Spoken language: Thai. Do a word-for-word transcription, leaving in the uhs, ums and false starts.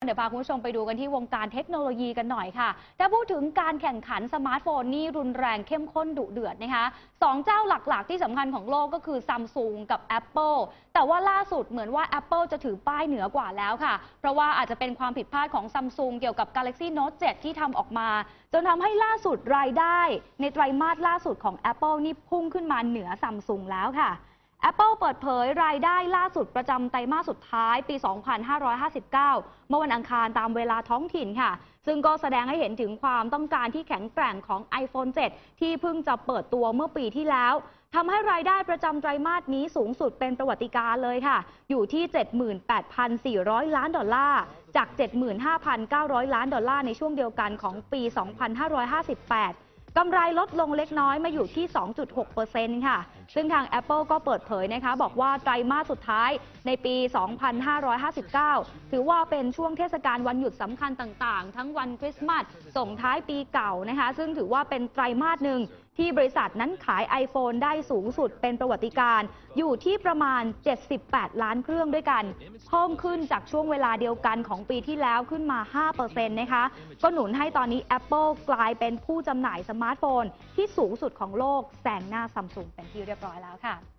เดี๋ยวพาคุณผู้ชมไปดูกันที่วงการเทคโนโลยีกันหน่อยค่ะถ้าพูดถึงการแข่งขันสมาร์ทโฟนนี่รุนแรงเข้มข้นดุเดือดนะคะสองเจ้าหลักๆที่สำคัญของโลกก็คือ Samsung กับ Apple แต่ว่าล่าสุดเหมือนว่า Apple จะถือป้ายเหนือกว่าแล้วค่ะเพราะว่าอาจจะเป็นความผิดพลาดของ Samsung เกี่ยวกับ Galaxy Note เซเว่น ที่ทำออกมาจนทำให้ล่าสุดรายได้ในไตรมาสล่าสุดของ Apple นี่พุ่งขึ้นมาเหนือ Samsung แล้วค่ะApple เปิดเผยรายได้ล่าสุดประจำไตรมาสสุดท้ายปี สองพันห้าร้อยห้าสิบเก้า เมื่อวันอังคารตามเวลาท้องถิ่นค่ะซึ่งก็แสดงให้เห็นถึงความต้องการที่แข็งแกร่งของ iPhone เซเว่น ที่เพิ่งจะเปิดตัวเมื่อปีที่แล้วทำให้รายได้ประจำไตรมาสนี้สูงสุดเป็นประวัติการณ์เลยค่ะอยู่ที่ เจ็ดหมื่นแปดพันสี่ร้อย ล้านดอลลาร์จาก เจ็ดหมื่นห้าพันเก้าร้อย ล้านดอลลาร์ในช่วงเดียวกันของปี สองพันห้าร้อยห้าสิบแปดกำไรลดลงเล็กน้อยมาอยู่ที่ สองจุดหกเปอร์เซ็นต์ ค่ะซึ่งทาง Apple ก็เปิดเผยนะคะบอกว่าไตรมาสสุดท้ายในปี สองพันห้าร้อยห้าสิบเก้า ถือว่าเป็นช่วงเทศกาลวันหยุดสำคัญต่างๆทั้งวันคริสต์มาสส่งท้ายปีเก่านะคะซึ่งถือว่าเป็นไตรมาสหนึ่งที่บริษัทนั้นขาย iPhone ได้สูงสุดเป็นประวัติการณ์อยู่ที่ประมาณเจ็ดสิบแปดล้านเครื่องด้วยกันเพิ่มขึ้นจากช่วงเวลาเดียวกันของปีที่แล้วขึ้นมา ห้าเปอร์เซ็นต์ นะคะก็หนุนให้ตอนนี้ Apple กลายเป็นผู้จำหน่ายสมาร์ทโฟนที่สูงสุดของโลกแซงหน้า Samsung เป็นที่เรียบร้อยแล้วค่ะ